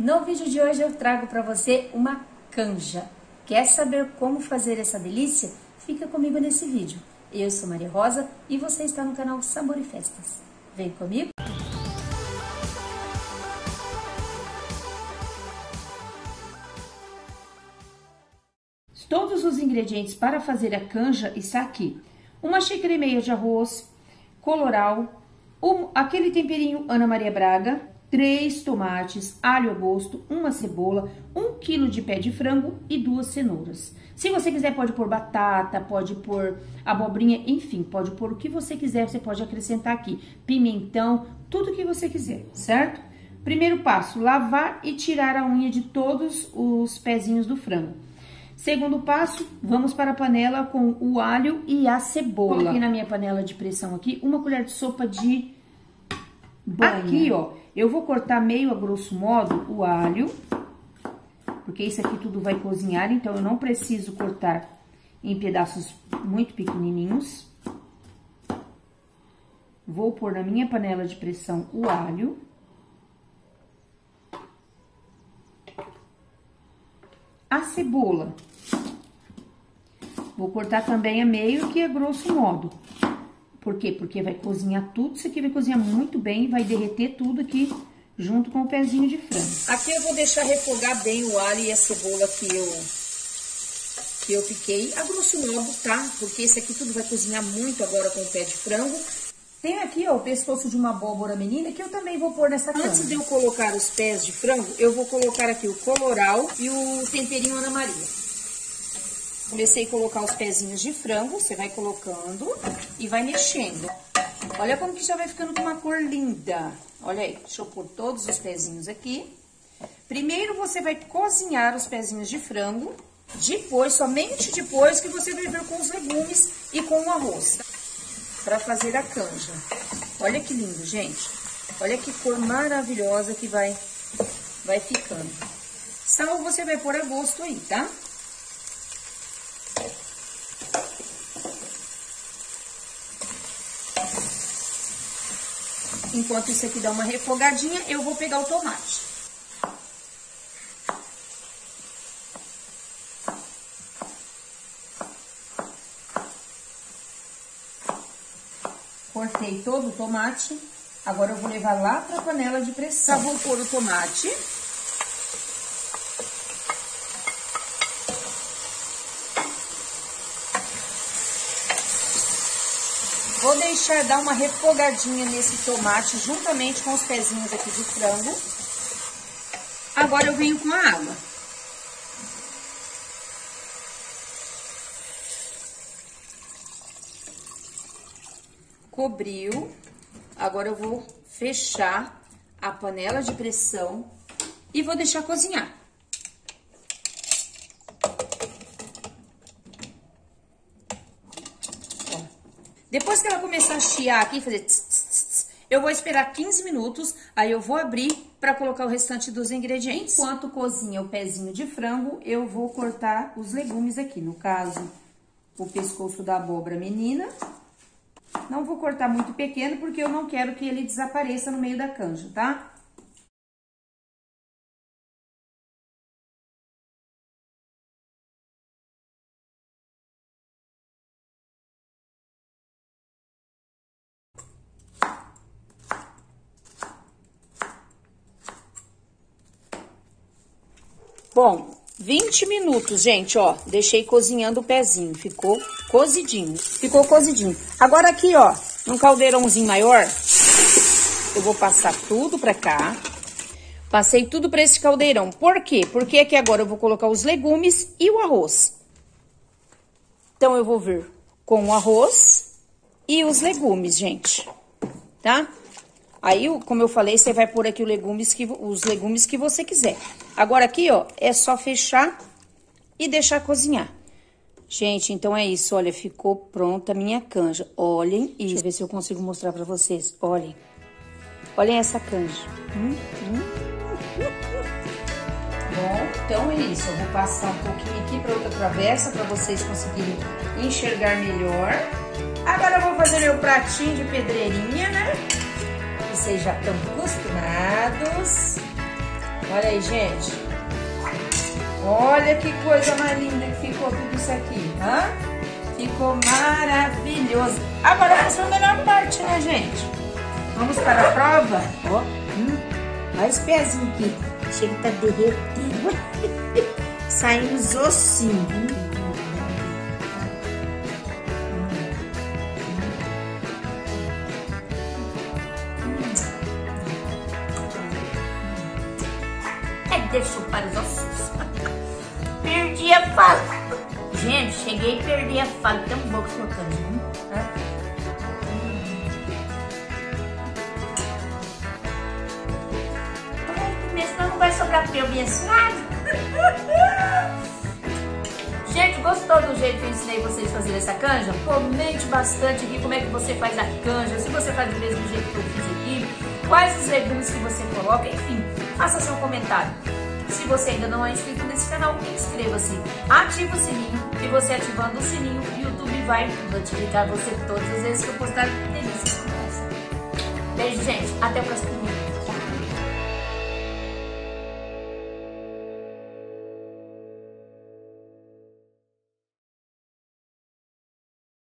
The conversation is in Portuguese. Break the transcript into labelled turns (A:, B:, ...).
A: No vídeo de hoje eu trago para você uma canja. Quer saber como fazer essa delícia? Fica comigo nesse vídeo. Eu sou Maria Rosa e você está no canal Sabor e Festas. Vem comigo? Todos os ingredientes para fazer a canja está aqui. 1,5 xícara de arroz, colorau, aquele temperinho Ana Maria Braga, 3 tomates, alho a gosto, 1 cebola, 1 quilo de pé de frango e 2 cenouras. Se você quiser pode pôr batata, pode pôr abobrinha, enfim, pode pôr o que você quiser, você pode acrescentar aqui. Pimentão, tudo que você quiser, certo? Primeiro passo, lavar e tirar a unha de todos os pezinhos do frango. Segundo passo, vamos para a panela com o alho e a cebola. Coloquei na minha panela de pressão aqui 1 colher de sopa de banha. Aqui, ó, eu vou cortar meio a grosso modo o alho, porque isso aqui tudo vai cozinhar, então eu não preciso cortar em pedaços muito pequenininhos. Vou pôr na minha panela de pressão o alho. A cebola. Vou cortar também a meio, que é grosso modo. Por quê? Porque vai cozinhar tudo, isso aqui vai cozinhar muito bem, vai derreter tudo aqui junto com o pezinho de frango. Aqui eu vou deixar refogar bem o alho e a cebola que eu piquei, a grosso modo, tá? Porque esse aqui tudo vai cozinhar muito agora com o pé de frango. Tem aqui, ó, o pescoço de uma abóbora menina, que eu também vou pôr nessa canja. Antes de eu colocar os pés de frango, eu vou colocar aqui o colorau e o temperinho Ana Maria. Comecei a colocar os pezinhos de frango, você vai colocando e vai mexendo. Olha como que já vai ficando com uma cor linda. Olha aí, deixa eu pôr todos os pezinhos aqui. Primeiro você vai cozinhar os pezinhos de frango, depois, somente depois que você vai vir com os legumes e com o arroz, tá? Para fazer a canja. Olha que lindo, gente. Olha que cor maravilhosa que vai ficando. Sal você vai pôr a gosto aí, tá? Enquanto isso aqui dá uma refogadinha, eu vou pegar o tomate. Cortei todo o tomate, agora eu vou levar lá para a panela de pressão. Já vou pôr o tomate. Vou deixar dar uma refogadinha nesse tomate, juntamente com os pezinhos aqui de frango. Agora eu venho com a água. Cobriu. Agora eu vou fechar a panela de pressão e vou deixar cozinhar. Depois que ela começar a chiar aqui, fazer tss, tss, tss, eu vou esperar 15 minutos, aí eu vou abrir para colocar o restante dos ingredientes. Enquanto cozinha o pezinho de frango, eu vou cortar os legumes aqui. No caso, o pescoço da abóbora menina. Não vou cortar muito pequeno, porque eu não quero que ele desapareça no meio da canja, tá? Bom, 20 minutos, gente, ó, deixei cozinhando o pezinho, ficou cozidinho, Agora aqui, ó, num caldeirãozinho maior, eu vou passar tudo pra cá. Passei tudo pra esse caldeirão. Por quê? Porque aqui agora eu vou colocar os legumes e o arroz. Então, eu vou vir com o arroz e os legumes, gente, tá? Aí, como eu falei, você vai pôr aqui os legumes que você quiser. Agora, aqui, ó, é só fechar e deixar cozinhar. Gente, então é isso, olha, ficou pronta a minha canja. Olhem isso. Deixa eu ver se eu consigo mostrar pra vocês. Olhem. Olhem essa canja. Bom, então é isso. Eu vou passar um pouquinho aqui pra outra travessa, pra vocês conseguirem enxergar melhor. Agora eu vou fazer meu pratinho de pedreirinha, né? Vocês já estão acostumados. Olha aí, gente. Olha que coisa mais linda que ficou tudo isso aqui, hã? Ficou maravilhoso. Agora vamos para a melhor parte, né, gente? Vamos para a prova? Ó, olha esse pezinho aqui. Chega que tá derretido. Saindo os ossinhos. Deixou para os ossos. Perdi a fala. Gente, cheguei e perdi a fala. Tão bom que ficou canja. Senão não vai sobrar para eu me ensinar. Gente, gostou do jeito que eu ensinei vocês a fazer essa canja? Comente bastante aqui como é que você faz a canja. Se você faz do mesmo jeito que eu fiz aqui. Quais os legumes que você coloca. Enfim, faça seu comentário. Se você ainda não é inscrito nesse canal, inscreva-se, ative o sininho e você ativando o sininho, o YouTube vai notificar você todas as vezes que eu postar delícias como essa. Beijo, gente. Até o próximo vídeo.